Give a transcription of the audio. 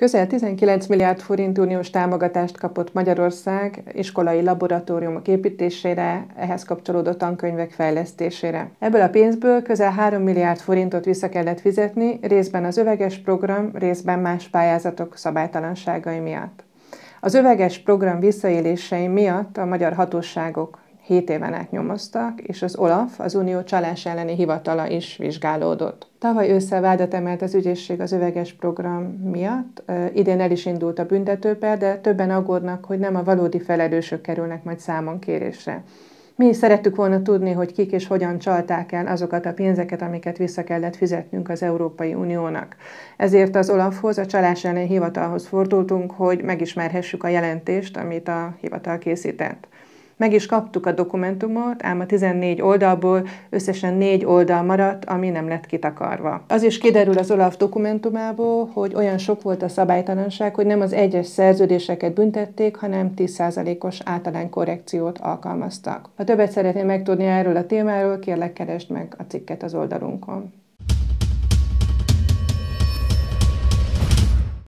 Közel 19 milliárd forint uniós támogatást kapott Magyarország iskolai laboratóriumok építésére, ehhez kapcsolódó tankönyvek fejlesztésére. Ebből a pénzből közel 3 milliárd forintot vissza kellett fizetni, részben az öveges program, részben más pályázatok szabálytalanságai miatt. Az öveges program visszaélései miatt a magyar hatóságok 7 éven át nyomoztak, és az OLAF, az Unió csalás elleni hivatala is vizsgálódott. Tavaly ősszel vádat emelt az ügyészség az öveges program miatt, idén el is indult a büntetőper, de többen aggódnak, hogy nem a valódi felelősök kerülnek majd számonkérésre. Mi is szerettük volna tudni, hogy kik és hogyan csalták el azokat a pénzeket, amiket vissza kellett fizetnünk az Európai Uniónak. Ezért az OLAF-hoz, a csalás elleni hivatalhoz fordultunk, hogy megismerhessük a jelentést, amit a hivatal készített. Meg is kaptuk a dokumentumot, ám a 14 oldalból összesen 4 oldal maradt, ami nem lett kitakarva. Az is kiderül az OLAF dokumentumából, hogy olyan sok volt a szabálytalanság, hogy nem az egyes szerződéseket büntették, hanem 10%-os általánykorrekciót alkalmaztak. Ha többet szeretnél megtudni erről a témáról, kérlek keresd meg a cikket az oldalunkon.